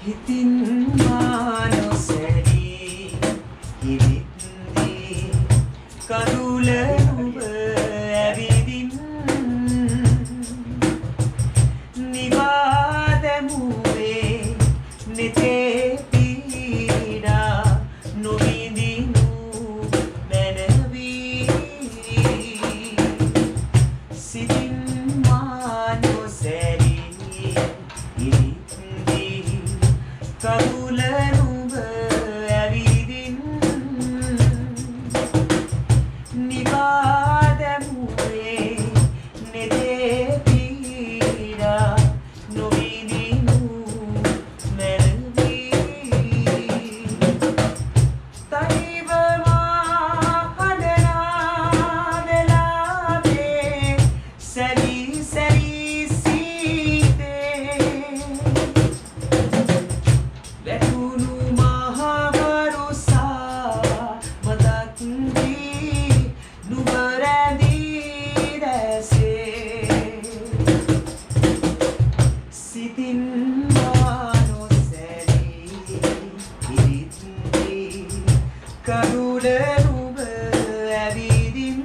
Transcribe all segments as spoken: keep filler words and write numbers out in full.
හිතින් මානොසැරී හිරිත්දී කඳුල නුඹ ඇවිදින් නිවා දැමුවේ නෙතේ පීඩා නොවිඳිනු මැනවී සිතින් මානොසැරී හිරිත්දී කඳුල නුඹ ඇවිදින් නිවා දැමුවේ නෙතේ පීඩා නොවිඳිනු මැනවී තනිව මා හඬනා වෙලාවේ සැවී සැවී සීතේ වැටුණු මහවරුසා මතක් වී නුඹ රැඳී දැසේ සිතින් මානොසැරී හිරිත්දී කඳුල නුඹ ඇවිදින්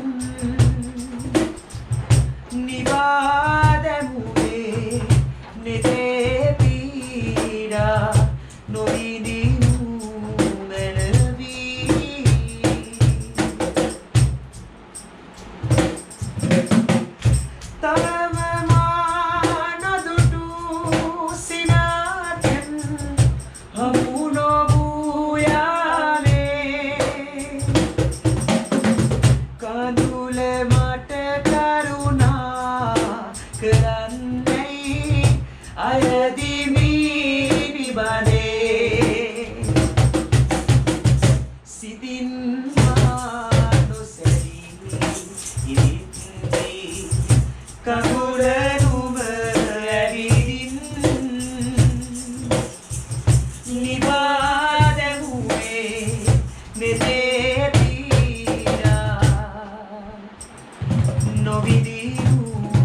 නිවා දැමුවේ නෙතේ පීඩා නොවිඳිනු මැනවී තරම මා නොදුටු සිනාතෙන් හමු නොවූ යාවේ කඳුල මට කරුණා කරන්නයි අයදිමි නිබඳේ සිතින් මානොසැරී හිරිත්දී කඳුල නුඹ ඇවිදින් නිවා දැමුවේ නෙතේ පීඩා නොවිඳිනු